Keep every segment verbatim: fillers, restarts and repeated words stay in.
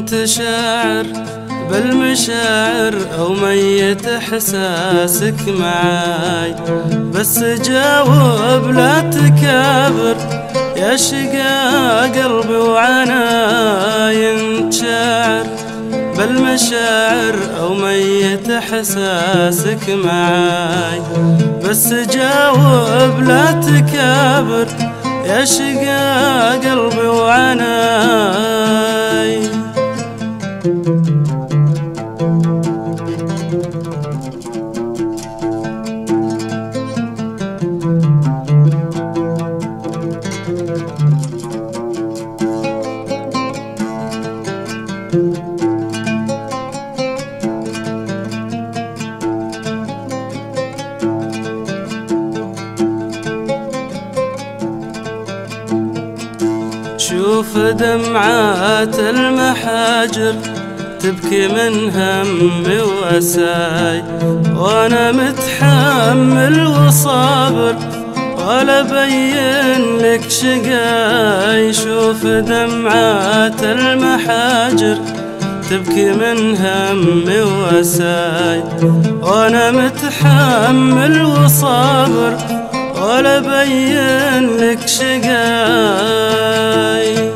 انت شاعر بالمشاعر او ميت احساسك معاي، بس جاوب لا تكابر يا شقا قلبي وعناي. انت شاعر بالمشاعر او ميت احساسك معاي، بس جاوب لا تكابر يا شقا قلبي وعناي. شوف دمعات المحاجر تبكي من همي وأساي، وأنا متحمل وصابر ولا بين لك شقاي. شوف دمعات المحاجر تبكي من همي وأساي، وأنا متحمل وصابر ولا بين لك شقاي.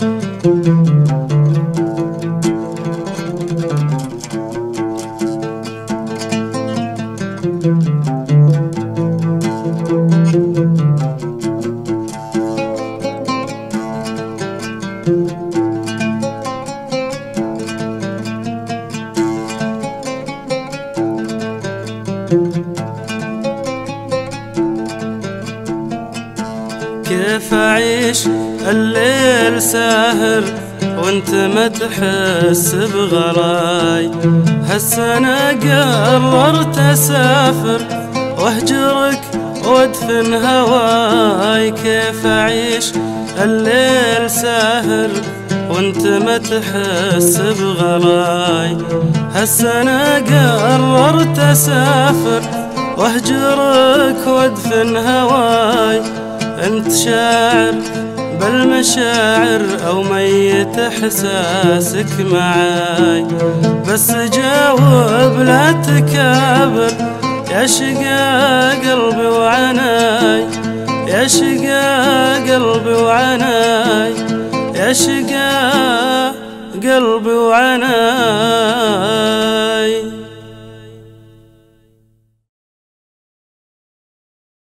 كيف أعيش الليل ساهر وانت ما تحس بغلاي؟ هسه أنا قررت أسافر واهجرك وادفن هواي. كيف أعيش الليل ساهر وانت ما تحس بغلاي؟ هسه أنا قررت أسافر واهجرك وادفن هواي. انت شاعر بالمشاعر او ميت احساسك معاي، بس جاوب لا تكابر يا شقا قلبي وعناي. يا شقا قلبي وعناي، يا شقا قلبي وعناي.